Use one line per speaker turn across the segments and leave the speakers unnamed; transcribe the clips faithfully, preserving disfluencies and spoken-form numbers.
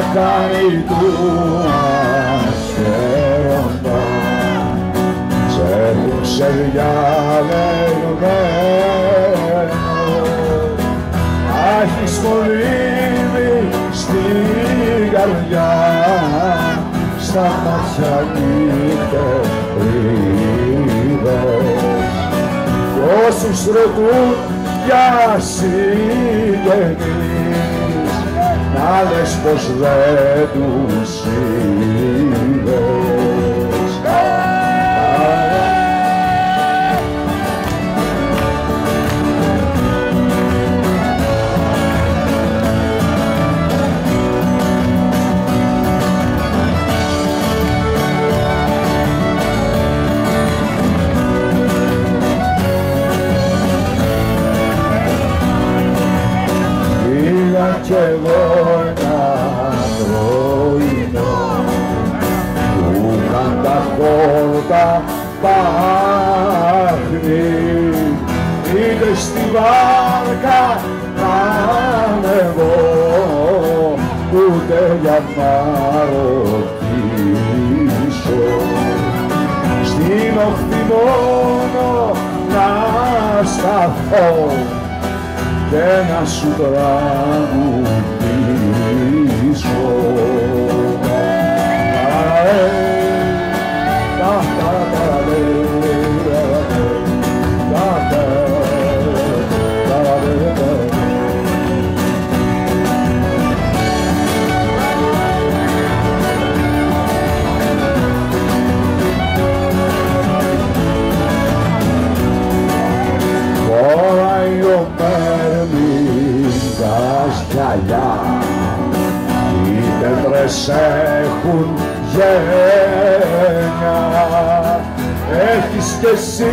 κάνει του αχαίροντα σε έχουν ξεδιαλεγμένο έχεις μολύβι στην καρδιά στα μάτια νυχτερίδες κι όσους ρωτούν για συγγενείς να λες πως δεν τους είδες. Κι εγώ ένα πρωινό που είχαν τα χόρτα πάχνει είτε στη βάρκα να ανεβώ ούτε για να ρωτήσω στην όχθη μόνο να σταθώ και να σου τραγουδήσω. Οι πέτρες έχουν γένια έχεις κι εσύ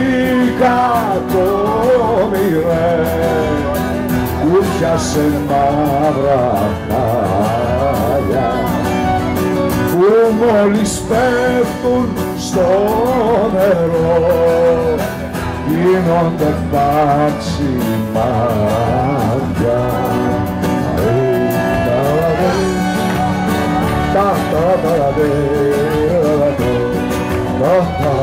κακομοιρέ που πιάσε μαύρα χάλια που μόλις πέφτουν στο νερό γίνονται μπάτσι μάτια. Da da da da da da da da